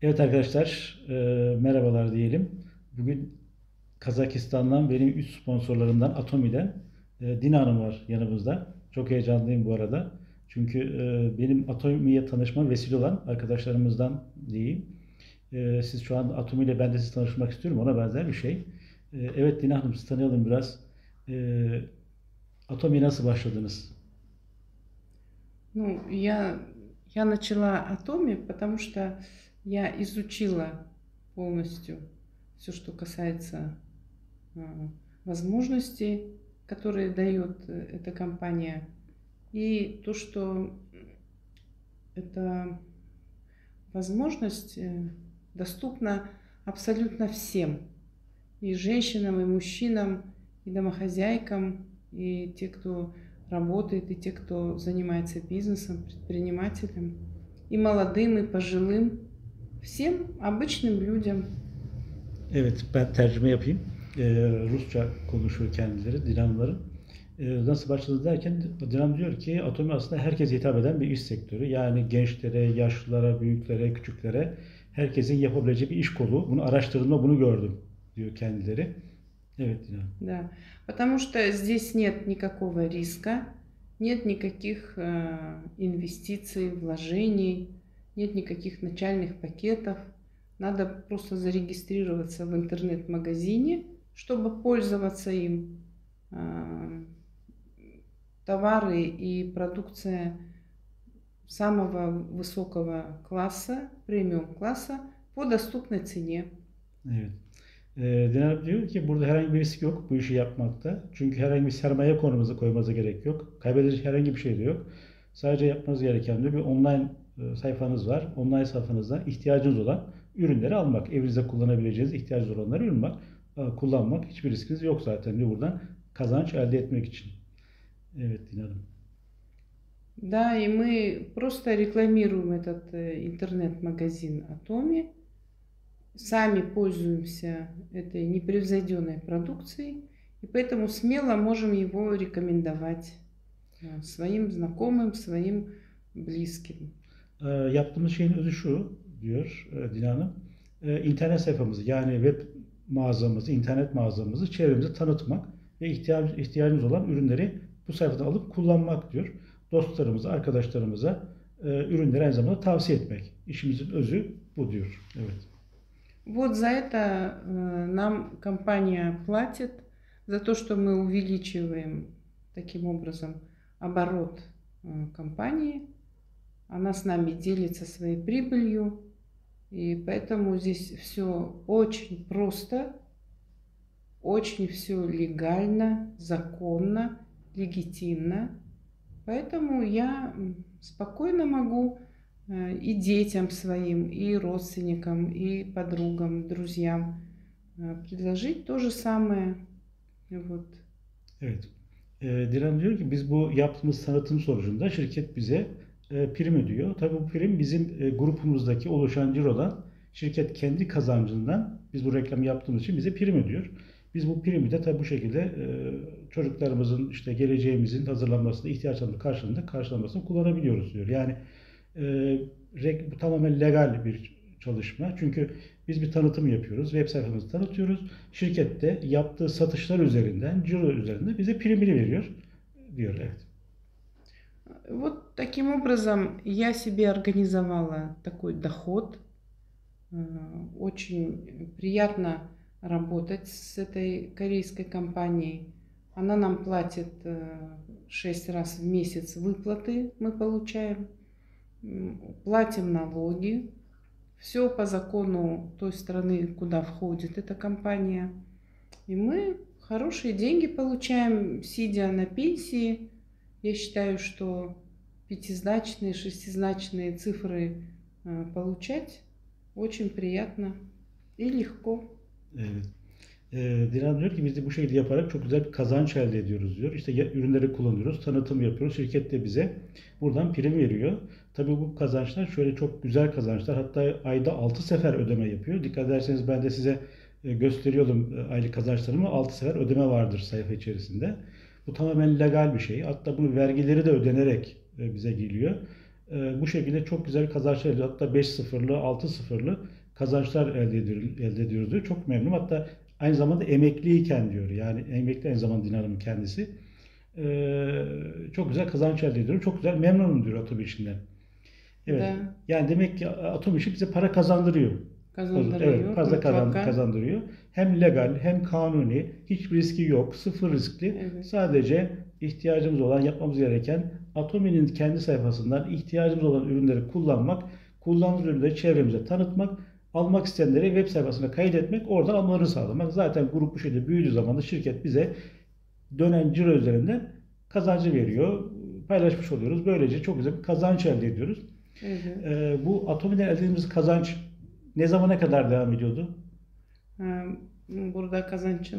Evet arkadaşlar, merhabalar diyelim. Bugün Kazakistan'dan benim üst sponsorlarımdan Atomi'den Dina Hanım var yanımızda. Çok heyecanlıyım bu arada. Çünkü benim Atomi'ye tanışmam vesile olan arkadaşlarımızdan diyeyim. Siz şu an Atomi ile ben de sizi tanışmak istiyorum. Ona benzer bir şey. Evet Dina Hanım, sizi tanıyalım biraz. E, Atomi'ye nasıl başladınız? Ну, я начала о Томе, потому что я изучила полностью все, что касается а, возможностей, которые дает эта компания, и то, что эта возможность доступна абсолютно всем, и женщинам, и мужчинам, и домохозяйкам, и те, кто работает, и те, кто занимается бизнесом, предпринимателем, и молодым, и пожилым, всем обычным людям. Evet, ben tercüme yapayım. Rusça konuşuyor kendileri, Dinamların. Nasıl başladı derken, Dinam diyor ki Atomi aslında herkese hitap eden bir iş sektörü. Yani gençlere, yaşlılara, büyüklere, küçüklere herkesin yapabileceği bir iş kolu. Bunu araştırdığımda bunu gördüm diyor kendileri. Evet Dinam. Да, потому что здесь нет никакого риска, нет никаких инвестиций, вложений, нет никаких начальных пакетов. Надо просто зарегистрироваться в интернет-магазине, чтобы пользоваться им. А, Товары и продукция самого высокого класса, премиум класса по доступной цене. Evet. Dinar diyor ki burada herhangi bir risk yok bu işi yapmakta. Çünkü herhangi bir sermaye koymanıza gerek yok. Kaybedecek herhangi bir şey de yok. Sadece yapmanız gereken diyor bir online sayfanız var. Online sayfanızda ihtiyacınız olan ürünleri almak. Evinizde kullanabileceğiniz ihtiyacınız olanları kullanmak. Hiçbir riskiniz yok zaten diyor buradan kazanç elde etmek için. Evet Dinar Hanım. Да, и мы просто рекламируем этот интернет-магазин Atomi, сами пользуемся этой непревзойденной продукцией, и поэтому смело можем его рекомендовать своим знакомым, своим близким. Yaptığımız şeyin özü şu diyor Dilan Hanım. İnternet sayfamızı yani web mağazamızı, internet mağazamızı çevremize tanıtmak ve ihtiyacımız olan ürünleri bu sayfadan alıp kullanmak diyor. Dostlarımıza, arkadaşlarımıza ürünleri aynı zamanda tavsiye etmek. İşimizin özü bu diyor. Evet. Вот за это нам компания платит, за то, что мы увеличиваем таким образом оборот компании. Она с нами делится своей прибылью, и поэтому здесь все очень просто, очень все легально, законно, легитимно. Поэтому я спокойно могу и детям своим, и родственникам, и подругам, друзьям предложить то же самое. Вот. Evet. Dilan diyor ki biz bu yaptığımız tanıtım sonucunda şirket bize prim ödüyor. Tabii bu prim bizim grubumuzdaki oluşan cirodan şirket kendi kazancından biz bu reklamı yaptığımız için bize prim ödüyor. Biz bu primi de tabii bu şekilde çocuklarımızın işte geleceğimizin hazırlanmasında ihtiyaçlarının karşılanmasını kullanabiliyoruz diyor. Yani bu tamamen legal bir çalışma. Çünkü biz bir tanıtım yapıyoruz. Web sayfamızı tanıtıyoruz. Şirket de yaptığı satışlar üzerinden, ciro üzerinden bize primini veriyor diyor. Evet. Вот таким образом я себе организовала такой доход. Очень приятно работать с этой корейской компанией. Она нам платит 6 раз в месяц выплаты мы получаем, платим налоги. Все по закону той страны, куда входит эта компания. И мы хорошие деньги получаем, сидя на пенсии. Я считаю, что пятизначные, шестизначные цифры получать очень приятно и lегко. Evet. Dilan diyor ki biz de bu şekilde yaparak çok güzel bir kazanç elde ediyoruz diyor. İşte ürünleri kullanıyoruz, tanıtım yapıyoruz. Şirket de bize buradan prim veriyor. Tabii bu kazançlar şöyle çok güzel kazançlar. Hatta ayda 6 sefer ödeme yapıyor. Dikkat ederseniz ben de size gösteriyorum aylık kazançlarımı. 6 sefer ödeme vardır sayfa içerisinde. Bu tamamen legal bir şey. Hatta bunun vergileri de ödenerek bize geliyor. Bu şekilde çok güzel kazançlar elde ediyor. Hatta 5-0'lı, 6-0'lı kazançlar elde ediyoruz diyor. Çok memnunum. Hatta aynı zamanda emekliyken diyor. Yani emekli aynı zamanda Dinar'ın kendisi. Çok güzel kazanç elde ediyorum. Çok güzel memnunum diyor Atom işinden. Evet. Да, Yani demek ki Atom işi bize para kazandırıyor. Evet, kazandırıyor fazla mutlaka. kazandırıyor. Hem legal hem kanuni, hiçbir riski yok, sıfır riskli. Evet, Sadece ihtiyacımız olan, yapmamız gereken Atomi'nin kendi sayfasından ihtiyacımız olan ürünleri kullanmak, kullandığımız ürünleri çevremize tanıtmak, almak isteyenleri web sayfasına kaydetmek, oradan almalarını sağlamak. Zaten grup bu şekilde büyüdüğü zaman da şirket bize dönen ciro üzerinden kazancı veriyor. Paylaşmış oluyoruz. Böylece çok güzel bir kazanç elde ediyoruz. evet. Bu Atomi'den elde ettiğimiz kazanç ne zamana kadar devam ediyordu? Burada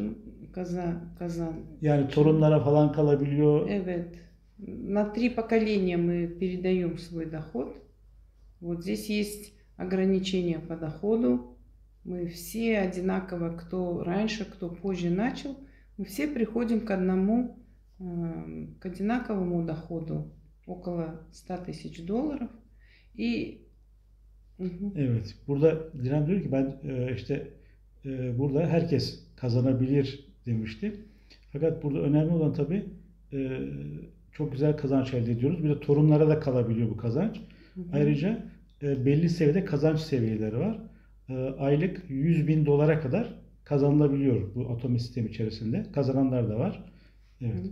Yani kazançın. torunlara falan kalabiliyor. Evet. На 3 поколения мы передаем свой доход. Вот здесь есть ограничения по доходу. Мы все одинаково, кто раньше, кто позже начал, мы все приходим к одинаковому доходу, около 100 тысяч долларов. И мгм, Evet. Burada Dilan diyor ki ben burada herkes kazanabilir demişti. Fakat burada önemli olan tabii e, çok güzel kazanç elde ediyoruz. Bir de torunlara da kalabiliyor bu kazanç. мгм. Ayrıca belli seviyede kazanç seviyeleri var. Aylık 100 bin dolara kadar kazanılabiliyor bu Atomi sistemi içerisinde. Kazananlar da var. Evet.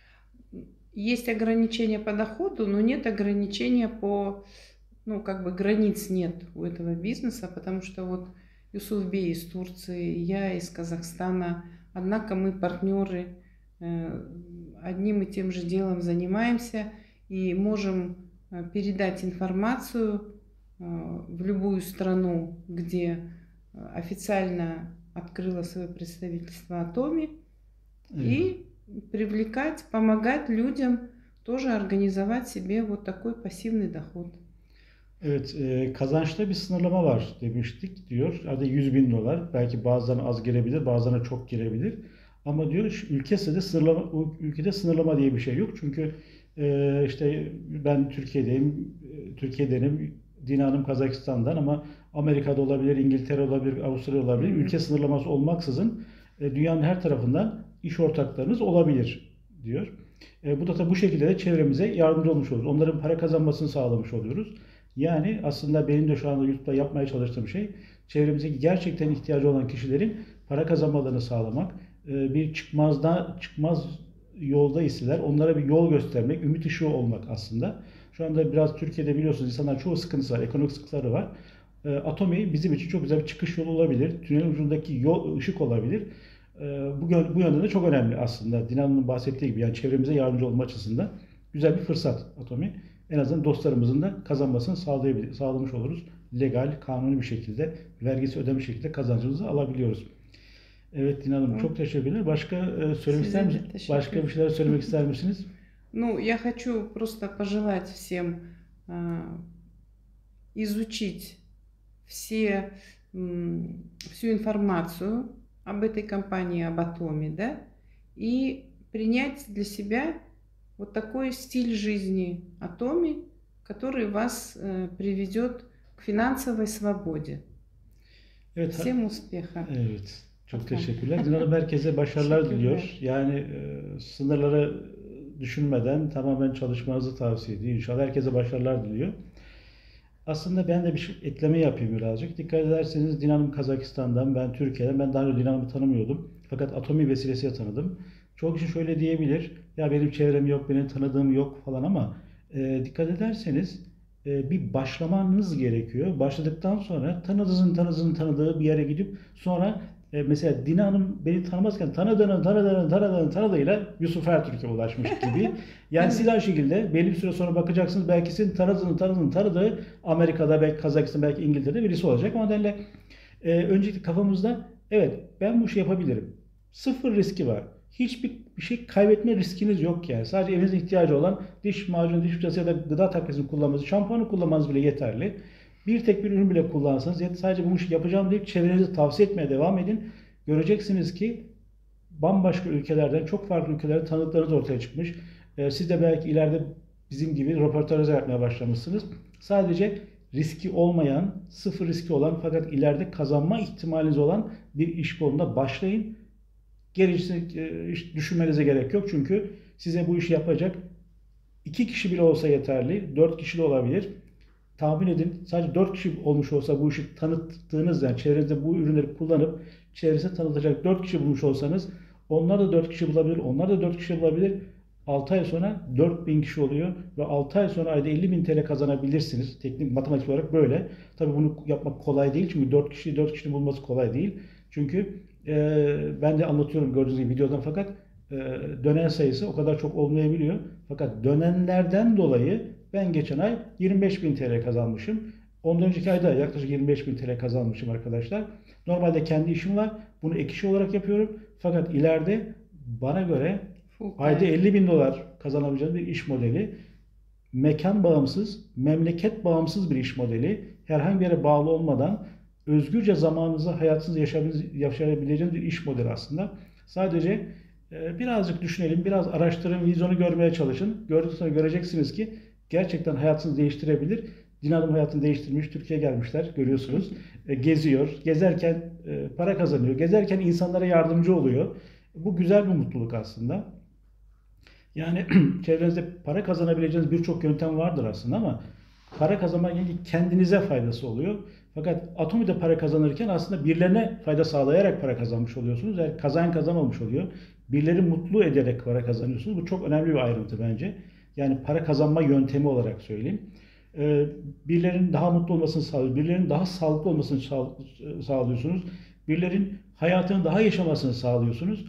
Есть ограничения по доходу, но нет ограничения по, ну, как бы границ нет у этого бизнеса, потому что вот Юсуф Бей из Турции, я из Казахстана, однако мы партнеры, одним и тем же делом занимаемся и можем передать информацию в любую страну, где официально открыла свое представительство Атоми, Evet. и привлекать, помогать людям тоже организовать себе вот такой пассивный доход. Evet, kazançta bir sınırlama var demiştik diyor. Hadi 100 bin dolar. Belki bazılarına az girebilir, bazılarına çok girebilir. Ama diyor ülkede sınırlama diye bir şey yok. Çünkü işte ben Türkiye'deyim, Türkiye'denim, Dina Hanım Kazakistan'dan ama Amerika'da olabilir, İngiltere olabilir, Avusturya olabilir. Мгм. Ülke sınırlaması olmaksızın dünyanın her tarafından iş ortaklarınız olabilir diyor. Bu da tabii bu şekilde de çevremize yardımcı olmuş oluyoruz. Onların para kazanmasını sağlamış oluyoruz. Yani aslında benim de şu anda YouTube'da yapmaya çalıştığım şey çevremize gerçekten ihtiyacı olan kişilerin para kazanmalarını sağlamak. Bir çıkmaz yolda iseler onlara bir yol göstermek, ümit ışığı olmak aslında. Şu anda biraz Türkiye'de biliyorsunuz insanlar çoğu sıkıntısı var, ekonomik sıkıntıları var. Atomi bizim için çok güzel bir çıkış yolu olabilir. Tünelin ucundaki yol ışık olabilir. Bu yönde de çok önemli aslında. Dinan'ın bahsettiği gibi yani çevremize yardımcı olma açısından güzel bir fırsat Atomi. En azından dostlarımızın da kazanmasını sağlamış oluruz. Legal, kanuni bir şekilde, vergisi ödemiş şekilde kazancımızı alabiliyoruz. Evet Dinan Hanım çok teşekkürler. Başka söylemek ister Size misiniz? de teşekkür. Başka bir şeyler söylemek ister misiniz? Ну, я хочу просто пожелать всем изучить всю информацию об этой компании, об Атоме, да, и принять для себя вот такой стиль жизни Атоми, который вас приведет к финансовой свободе. Evet, Всем успеха. evet. Çok Bakalım. teşekkürler. Dinan Hanım herkese başarılar diliyor. Teşekkürler. Yani sınırları düşünmeden tamamen çalışmanızı tavsiye ediyor. İnşallah herkese başarılar diliyor. Aslında ben de bir şey, ekleme yapayım birazcık. Dikkat ederseniz Dinan Hanım Kazakistan'dan, ben Türkiye'den. Ben daha önce Dinan Hanım'ı tanımıyordum. Fakat Atomi vesilesiyle tanıdım. Çok kişi şöyle diyebilir. Ya benim çevrem yok, benim tanıdığım yok falan ama dikkat ederseniz bir başlamanız gerekiyor. Başladıktan sonra tanıdığınızın tanıdığı bir yere gidip sonra mesela Dina Hanım beni tanımazken tanıdığıyla Yusuf Ertürk'e ulaşmış gibi. Yani siz Evet. aynı şekilde belli bir süre sonra bakacaksınız belki sizin tanıdığı Amerika'da belki Kazakistan belki İngiltere'de birisi olacak. O nedenle öncelikle kafamızda evet ben bu işi yapabilirim. Sıfır riski var. Hiçbir bir şey kaybetme riskiniz yok yani. Sadece evinizin ihtiyacı olan diş macunu, diş fırçası ya da gıda takviyesini kullanmanız, şampuanı kullanmanız bile yeterli. Bir tek bir ürün bile kullansanız sadece bu işi yapacağım deyip çevrenize tavsiye etmeye devam edin. Göreceksiniz ki bambaşka ülkelerden, çok farklı ülkelerden tanıdıklarınız ortaya çıkmış. Siz de belki ileride bizim gibi röportaj yapmaya başlamışsınız. Sadece riski olmayan, sıfır riski olan fakat ileride kazanma ihtimaliniz olan bir iş kolunda başlayın. Gerisini hiç düşünmenize gerek yok. Çünkü size bu işi yapacak 2 kişi bile olsa yeterli. 4 kişi de olabilir. Tahmin edin, sadece 4 kişi olmuş olsa bu işi tanıttığınız, yani çevrenizde bu ürünleri kullanıp çevresine tanıtacak 4 kişi bulmuş olsanız, onlar da 4 kişi bulabilir, onlar da 4 kişi bulabilir. 6 ay sonra 4.000 kişi oluyor ve 6 ay sonra ayda 50.000 TL kazanabilirsiniz. Teknik, matematik olarak böyle. Tabii bunu yapmak kolay değil çünkü 4 kişinin bulması kolay değil. Çünkü ben de anlatıyorum gördüğünüz gibi videodan, fakat dönen sayısı o kadar çok olmayabiliyor. Fakat dönenlerden dolayı ben geçen ay 25.000 TL kazanmışım. Ondan önceki ayda yaklaşık 25.000 TL kazanmışım arkadaşlar. Normalde kendi işim var. Bunu ek iş olarak yapıyorum. Fakat ileride bana göre ayda 50.000 dolar kazanabileceğiniz bir iş modeli. Mekan bağımsız, memleket bağımsız bir iş modeli. Herhangi bir yere bağlı olmadan özgürce zamanınızı, hayatınızı yaşayabileceğiniz bir iş modeli aslında. Sadece birazcık düşünelim, biraz araştırın, vizyonu görmeye çalışın. Gördükten sonra göreceksiniz ki gerçekten hayatınızı değiştirebilir. Dinamo hayatını değiştirmiş, Türkiye'ye gelmişler, görüyorsunuz. Geziyor, gezerken para kazanıyor, gezerken insanlara yardımcı oluyor. Bu güzel bir mutluluk aslında. Yani çevrenizde para kazanabileceğiniz birçok yöntem vardır aslında ama para kazanmak ilgili kendinize faydası oluyor. Fakat Atomi'de para kazanırken aslında birilerine fayda sağlayarak para kazanmış oluyorsunuz. Yani kazan olmuş oluyor. Birileri mutlu ederek para kazanıyorsunuz. Bu çok önemli bir ayrıntı bence. Yani para kazanma yöntemi olarak söyleyeyim. Birilerinin daha mutlu olmasını sağlıyorsunuz. Birilerinin daha sağlıklı olmasını sağlıyorsunuz. Birilerinin hayatını daha yaşamasını sağlıyorsunuz.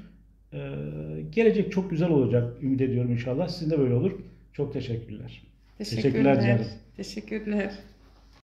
Gelecek çok güzel olacak, ümit ediyorum inşallah. Sizin de böyle olur. Çok teşekkürler. Teşekkürler canım. Teşekkürler.